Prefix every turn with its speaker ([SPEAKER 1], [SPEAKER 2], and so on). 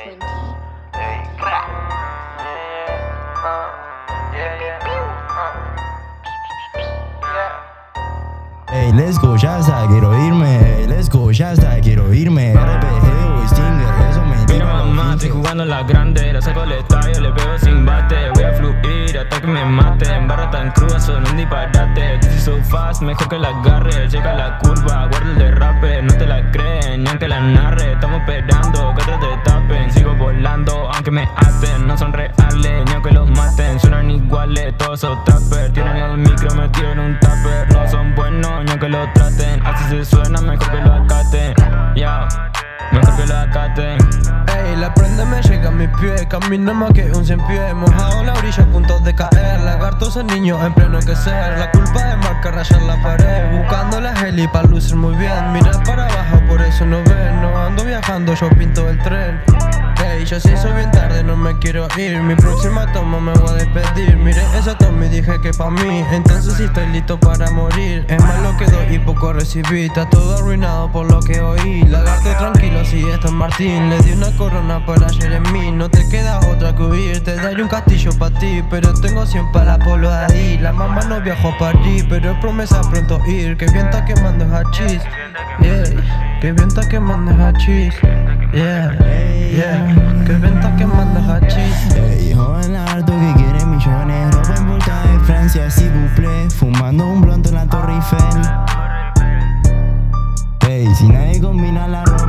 [SPEAKER 1] 20.
[SPEAKER 2] Hey, let's go, ya está, quiero irme. Let's go, ya está, quiero irme. RPG o Stinger, eso me
[SPEAKER 3] Mira mamá, estoy jugando en la grande. La saco al estadio, le pego sin bate. Voy a fluir hasta que me maten. Barra tan cruda, son un disparate. This is so fast, mejor que la agarre. Llega la curva, guarda el derrape. No te la creen, ni aunque la narre. Estamos esperando que otros te tapen. Sigo volando, aunque me aten. No son reales, ni aunque los maten. Suenan iguales, todos esos trappers. Tienen el micro metido en un tupper. No son buenos, ni aunque lo traten. Así se suena, mejor que lo acaten. Ya, mejor que lo acaten.
[SPEAKER 4] Ey, la prenda me llega a mis pies. Camino más que un cien pies. Mojado en la orilla a punto de caer. Lagartos en niños en pleno que ser. La culpa es marcar rayar la pared. Buscando la heli para lucir muy bien. Mira para abajo, por eso no ven. No ando viajando, yo pinto el tren. Ey, yo sí soy bien tarde, no me quiero ir. Mi próxima toma me voy a despedir. Mire esa toma y dije que pa' mí. Entonces sí estoy listo para morir. Es más lo que doy y poco recibí. Está todo arruinado por lo que oí. Lagarto tranquilo, si esto es Martín. Le di una corona para Jeremy. No te queda otra que huir. Te daré un castillo pa' ti, pero tengo 100 para Polo ahí. La mamá no viajó a París, pero es promesa pronto ir. Que bien está quemando hachís. Yeah, que bien está quemando hachís. Yeah, yeah, que bien está quemando hachís.
[SPEAKER 2] Hey, joven harto que quiere millones. Ropa en vuelta de Francia, si buple. Fumando un blonto en la Torre Eiffel. Hey, si nadie combina la ropa